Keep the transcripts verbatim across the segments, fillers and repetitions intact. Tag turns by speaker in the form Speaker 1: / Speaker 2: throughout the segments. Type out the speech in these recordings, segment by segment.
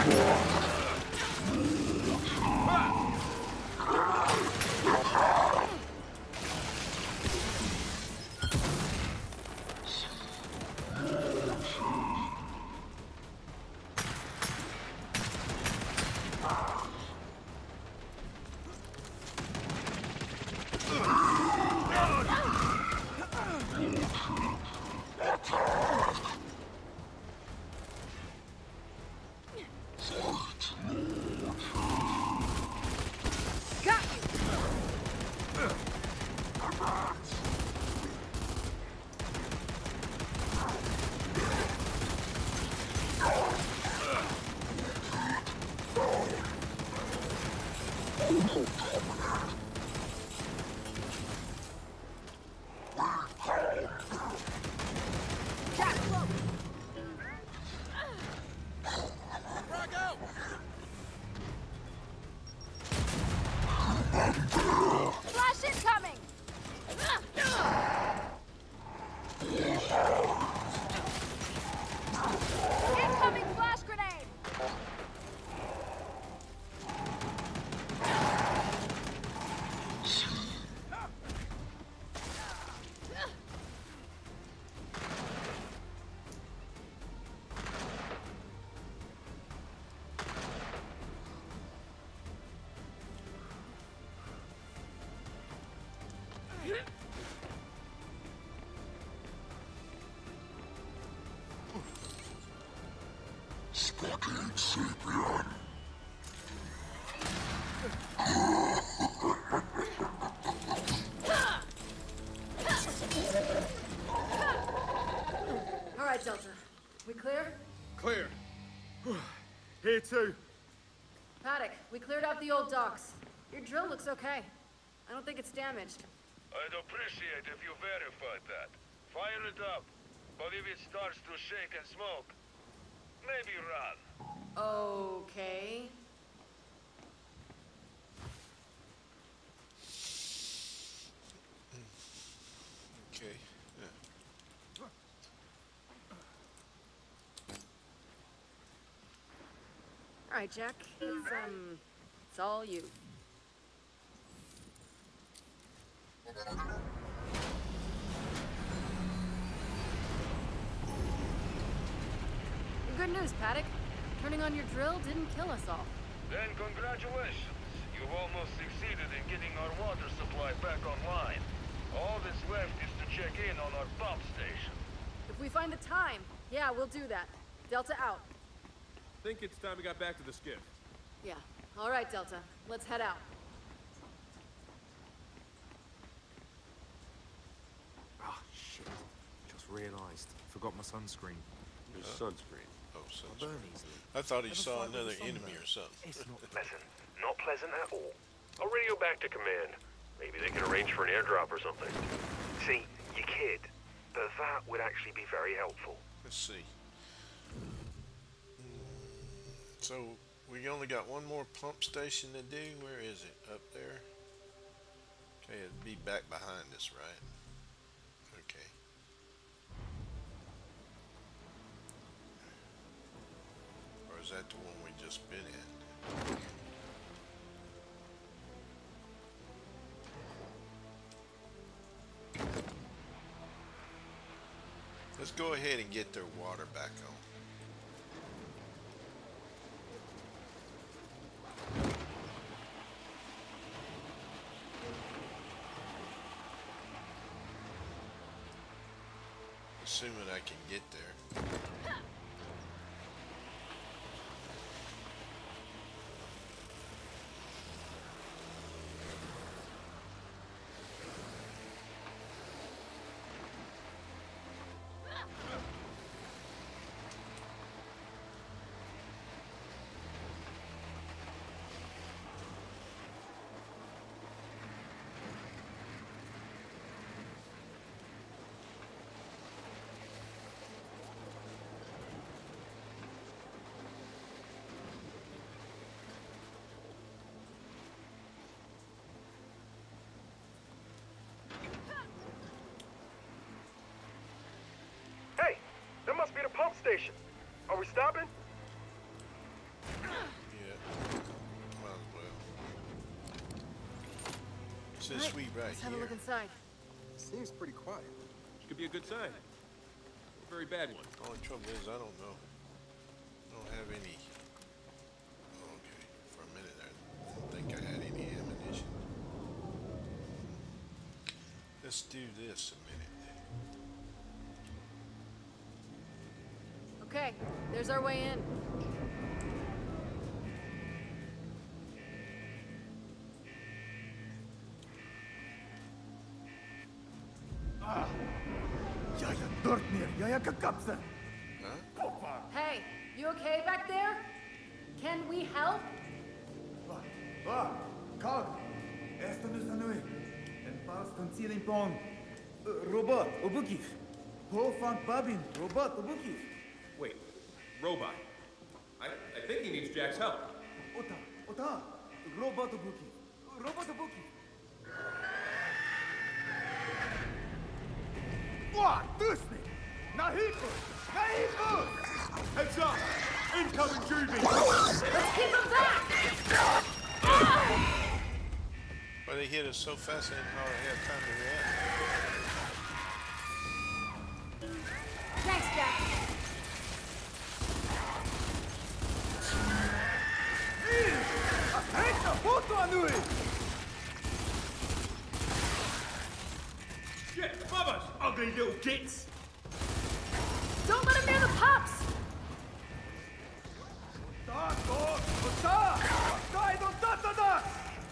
Speaker 1: Fucking Sapien.
Speaker 2: All right, Delta. We clear?
Speaker 3: Clear. Here too.
Speaker 2: Paddock, we cleared out the old docks. Your drill looks okay. I don't think it's damaged.
Speaker 4: I'd appreciate if you verified that. Fire it up. But if it starts to shake and smoke, maybe run.
Speaker 2: Okay.
Speaker 5: Okay, yeah.
Speaker 2: All right, Jack. It's, um, it's all you. Good news, Paddock. Turning on your drill didn't kill us all.
Speaker 4: Then congratulations. You've almost succeeded in getting our water supply back online. All that's left is to check in on our pump station.
Speaker 2: If we find the time, yeah, we'll do that. Delta out.
Speaker 3: Think it's time we got back to the skiff.
Speaker 2: Yeah. All right, Delta. Let's head out.
Speaker 6: Ah, shit. Just realized. Forgot my sunscreen.
Speaker 7: Your sunscreen.
Speaker 5: Oh, so
Speaker 6: I burn easily.
Speaker 5: I thought he
Speaker 6: Never
Speaker 5: saw
Speaker 6: fight with
Speaker 5: another
Speaker 6: the sun,
Speaker 5: enemy
Speaker 6: though.
Speaker 5: or something.
Speaker 6: It's not
Speaker 8: Pleasant. Not pleasant at all. I'll radio back to command. Maybe they can arrange for an airdrop or something. See, you kid, but that would actually be very helpful.
Speaker 5: Let's see. So, we only got one more pump station to do. Where is it? Up there? Okay, it'd be back behind us, right? Okay. Or is that the one we just been in? Let's go ahead and get their water back on. Assuming I can get there.
Speaker 8: Hey, that must be the pump station. Are we stopping?
Speaker 5: Says
Speaker 2: Right,
Speaker 5: sweet right
Speaker 2: let's have a
Speaker 5: here.
Speaker 2: look inside.
Speaker 6: Seems pretty quiet.
Speaker 3: Which could be a good sign. A very bad one.
Speaker 5: Only trouble is I don't know. I don't have any. Oh, okay, for a minute I didn't think I had any ammunition. Let's do this a minute then.
Speaker 2: Okay, there's our way in.
Speaker 7: Jaja Dortmir, Jaja Kakapsa.
Speaker 2: Hey, you okay back there? Can we help?
Speaker 7: Va, va, Kag. Esto no sanui. En pals concealing pon. Robot, obukif. Po fan babin, robot, obukif.
Speaker 3: Wait, robot. I, I think he needs Jack's help.
Speaker 7: Ota, ota. Robot obukif. Robot obukif. What? Dusni! Nahiku! Nahiku!
Speaker 3: Heads up! Incoming Juvie!
Speaker 2: Let's keep him back!
Speaker 5: But they hit us so fast I didn't hardly have time to react.
Speaker 2: Thanks, Jack.
Speaker 7: Eita, puto anui!
Speaker 3: Shit, above us! Ugly little gits!
Speaker 2: Don't let him near the pups!
Speaker 7: Ta, to, ota! Daj do tata da!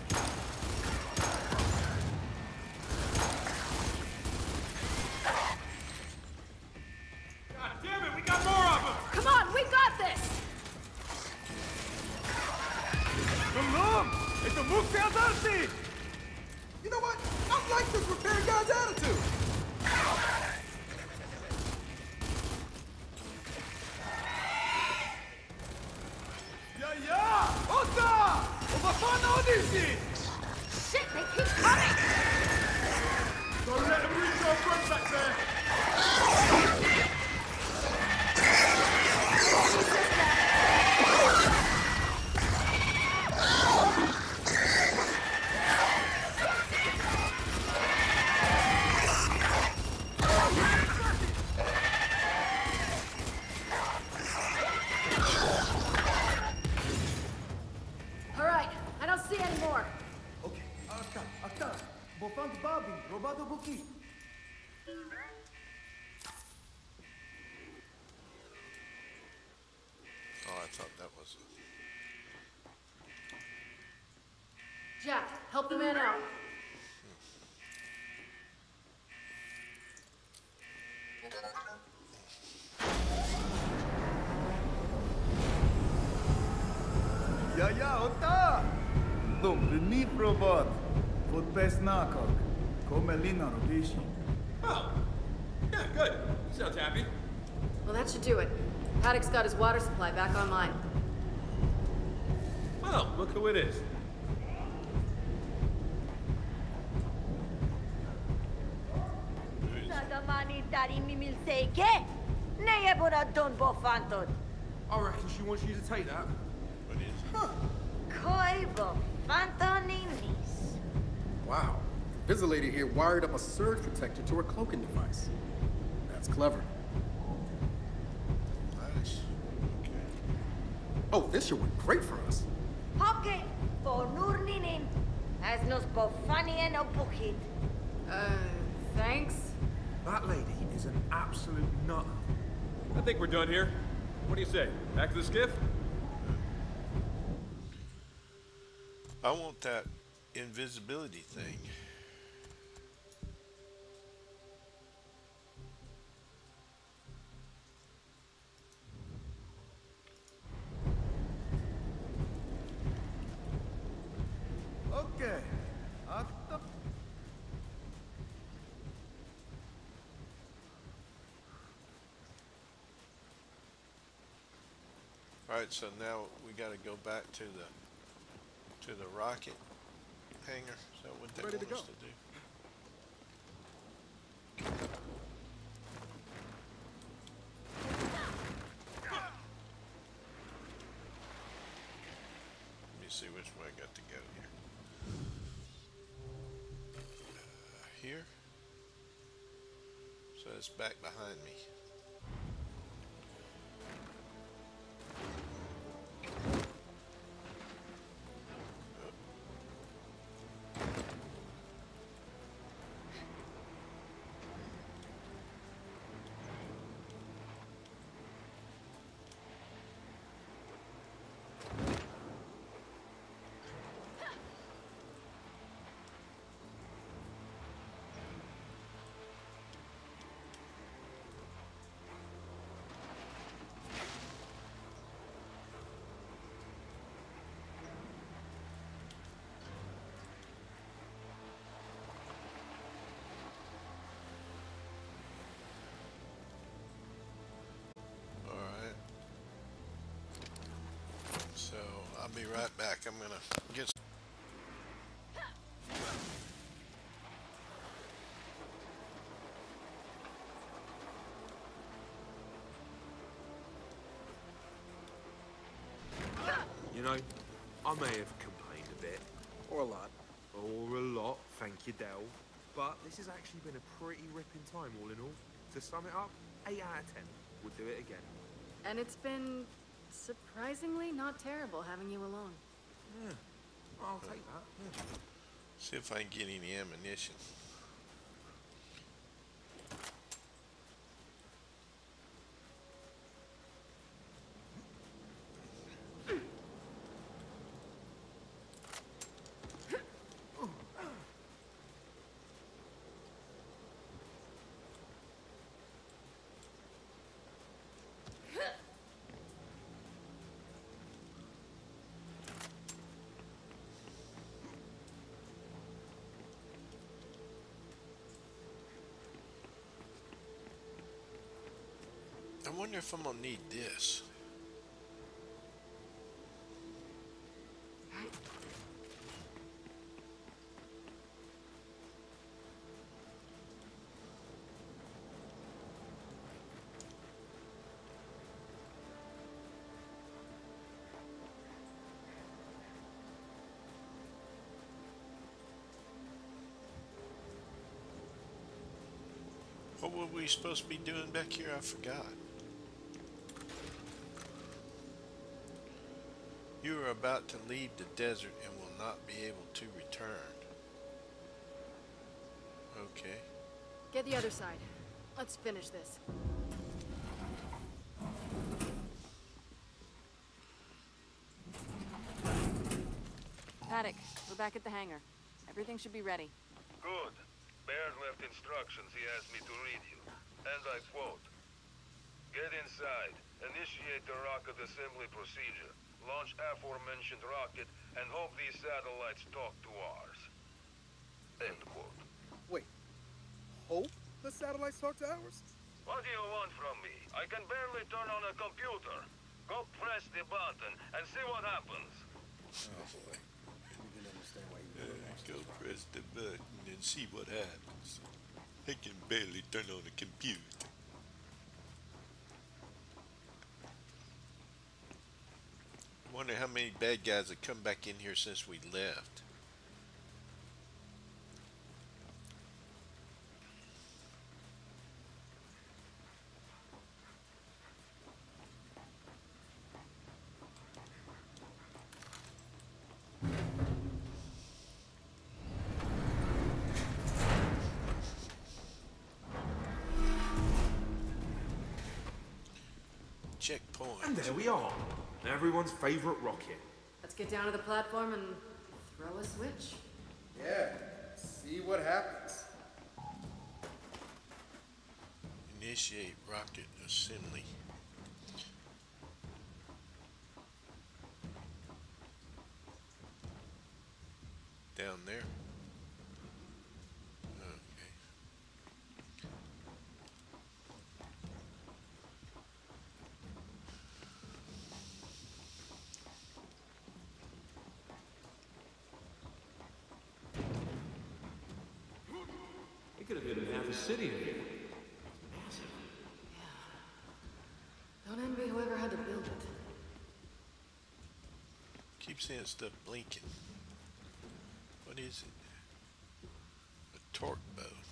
Speaker 3: God damn it, we got more of them!
Speaker 2: Come on, we got this!
Speaker 7: Malum! It's a mukse adarti!
Speaker 6: You know what? I like this repair guy's attitude.
Speaker 7: Ya, ya! Ota! Obafana odisi!
Speaker 2: Shit, they keep coming!
Speaker 3: Don't let them reach our front back there!
Speaker 2: All right, I don't see any more.
Speaker 7: Okay, akta, akta. Bofant babin, robado buki.
Speaker 5: Oh, I thought that was a...
Speaker 2: Jack, help the man out.
Speaker 7: Ja, ja, ota! Dobry robot. Pod pes nakog. Komelina robishi.
Speaker 3: Oh, yeah, good. He sounds happy.
Speaker 2: Well, that should do it. Paddock's got his water supply back online.
Speaker 3: Well, look who it is.
Speaker 9: Sagamani tarimi milseke. Ne ebona don bofantot.
Speaker 6: I reckon she wants you to take that.
Speaker 5: What is it?
Speaker 9: Koi bofantonimis.
Speaker 6: Wow. The Visilator here wired up a surge protector to her cloaking device. That's clever.
Speaker 5: Nice. Okay.
Speaker 6: Oh, this should work great for us.
Speaker 9: Hoke bonurninin. As nos bofanien opukit.
Speaker 2: Uh, thanks?
Speaker 6: That lady is an absolute nut.
Speaker 3: I think we're done here. What do you say? Back to the skiff?
Speaker 5: I want that invisibility thing.
Speaker 7: Okay. Akta.
Speaker 5: Alright, so now we gotta go back to the to the rocket hangar. Is that what they
Speaker 6: Ready
Speaker 5: want
Speaker 6: to
Speaker 5: us
Speaker 6: go.
Speaker 5: to do? Let me see which way I got to go here. here. So it's back behind me. So I'll be right back. I'm gonna get.
Speaker 10: You know, I may have complained a bit.
Speaker 6: Or a lot.
Speaker 10: Or a lot, thank you, Del. But this has actually been a pretty ripping time, all in all. To sum it up, eight out of ten. Would do it again.
Speaker 2: And it's been surprisingly not terrible having you along.
Speaker 10: Yeah, I'll take that. Yeah.
Speaker 5: See if I can get any ammunition. I wonder if I'm gonna need this. What were we supposed to be doing back here? I forgot. You are about to leave the desert and will not be able to return. Okay.
Speaker 2: Get the other side. Let's finish this. Paddock, we're back at the hangar. Everything should be ready.
Speaker 4: Good. Baird left instructions he asked me to read you. And I quote, "Get inside, initiate the rocket assembly procedure, launch aforementioned rocket, and hope these satellites talk to ours." End quote.
Speaker 6: Wait. Hope the satellites talk to ours?
Speaker 4: What do you want from me? I can barely turn on a computer. Go press the button and see what happens.
Speaker 6: Oh boy. We didn't understand why you really wants
Speaker 5: Go
Speaker 6: this rocket.
Speaker 5: press the button and see what happens. I can barely turn on a computer. I wonder how many bad guys have come back in here since we left. Checkpoint.
Speaker 10: And there we are. Everyone's favorite rocket.
Speaker 2: Let's get down to the platform and throw a switch.
Speaker 6: Yeah. See what happens.
Speaker 5: Initiate rocket assembly. Down there. Okay.
Speaker 10: It could have been half a city in here.
Speaker 2: Don't envy whoever had to build it.
Speaker 5: Keep seeing stuff blinking. What is it? A torque bow.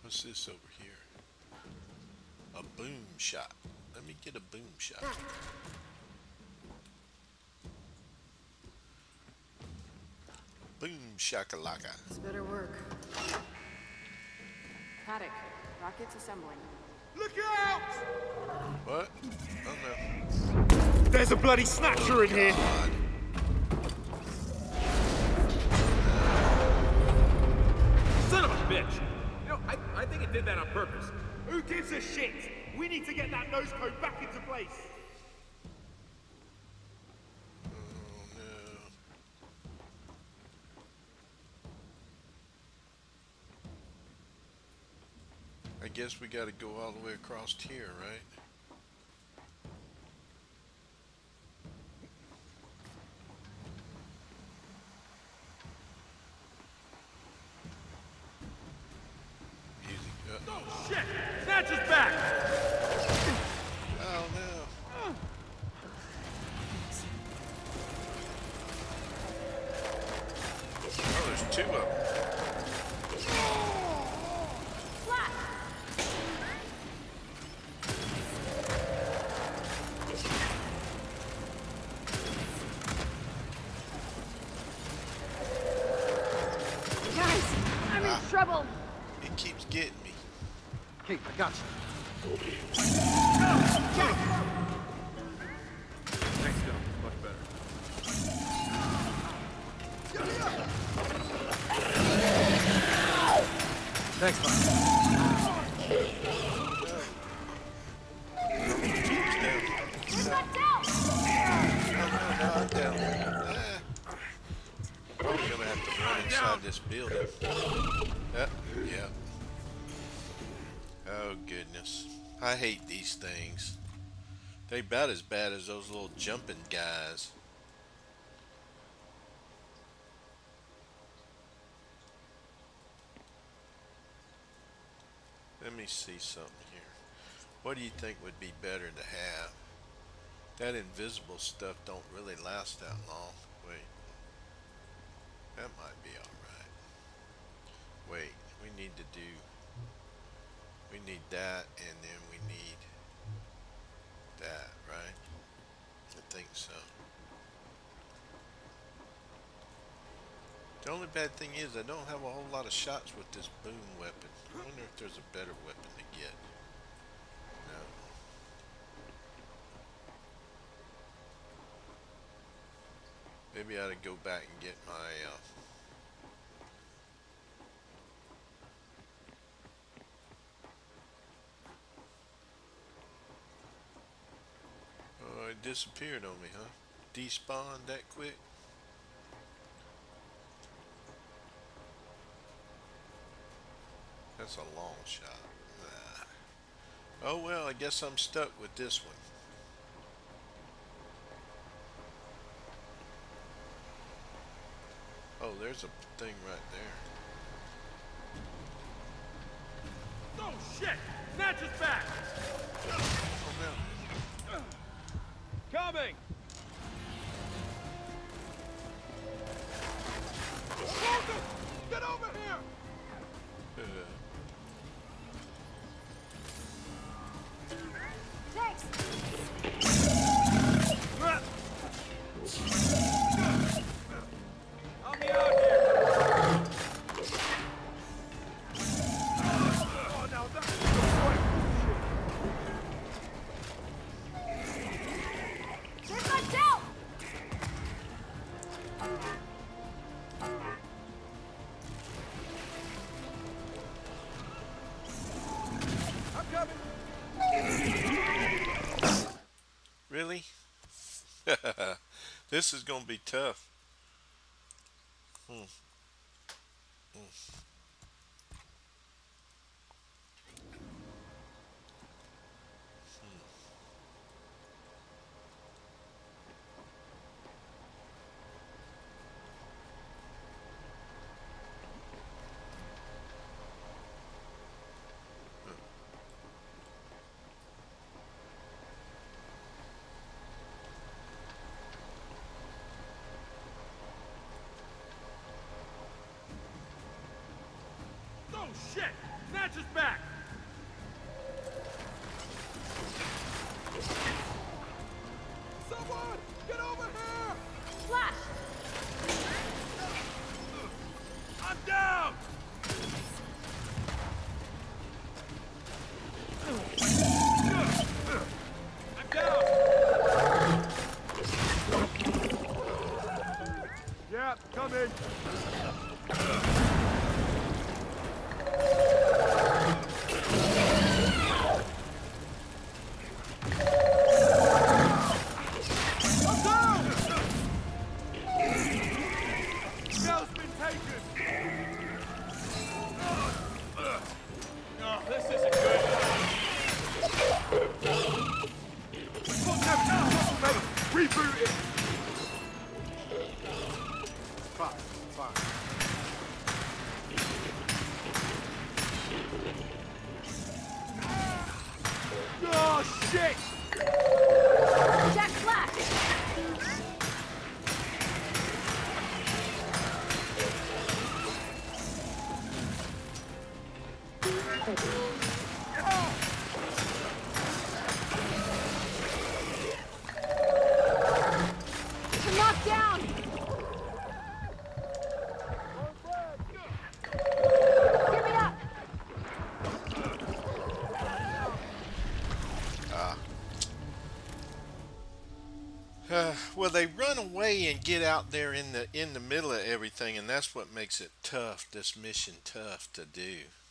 Speaker 5: What's this over here? A boom shot. Let me get a boom shot. Boom shakalaka.
Speaker 2: This better work. Paddock, rockets assembling.
Speaker 3: Look out!
Speaker 5: What? Oh no.
Speaker 3: There's a bloody snatcher in here!
Speaker 5: God.
Speaker 3: Son of a bitch! You know, I, I think it did that on purpose. Who gives a shit? We need to get that nose cone back into place.
Speaker 5: Oh no. I guess we gotta go all the way across here, right? Music. Uh-oh.
Speaker 3: Oh shit! Snatcher's back!
Speaker 5: Oh no. Oh, there's two of them.
Speaker 2: Guys, I'm in trouble.
Speaker 5: It keeps getting me.
Speaker 6: Hey, I got you.
Speaker 3: Thanks, Bill. Much better.
Speaker 6: Thanks, man.
Speaker 5: I'm down. Ah. Probably gonna have to run inside this building. Uh, yeah. Oh goodness. I hate these things. They about as bad as those little jumping guys. Let me see something here. What do you think would be better to have? That invisible stuff don't really last that long. Wait. That might be alright. Wait, we need to do... We need that, and then we need that, right? I think so. The only bad thing is I don't have a whole lot of shots with this boom weapon. I wonder if there's a better weapon to get. No. Maybe I ought to go back and get my uh, oh, it disappeared on me, huh? Despawned that quick? That's a long shot. Nah. Oh well, I guess I'm stuck with this one. Oh, there's a thing right there.
Speaker 3: Oh shit! Snatcher's back!
Speaker 5: Oh no.
Speaker 3: Coming! Get over here!
Speaker 5: Uh,
Speaker 2: Thanks.
Speaker 3: Help me out here! Oh, now that's the point!
Speaker 2: There's my tail.
Speaker 3: I'm coming!
Speaker 5: really? This is gonna be tough. Hmm. Hmm.
Speaker 3: Oh shit! Snatch us back! Someone! Get over here!
Speaker 2: Flash!
Speaker 3: I'm down! I'm down! Yeah, coming! I'm down! Bell's been taken! Oh, this isn't good. What's happening? Mate, reboot it!
Speaker 6: Fine, fine.
Speaker 3: Oh, shit!
Speaker 2: Jack Flash! You're knocked down! Give me up!
Speaker 5: Uh, well, they run away and get out there in the in the middle of everything, and that's what makes it tough. This mission tough to do.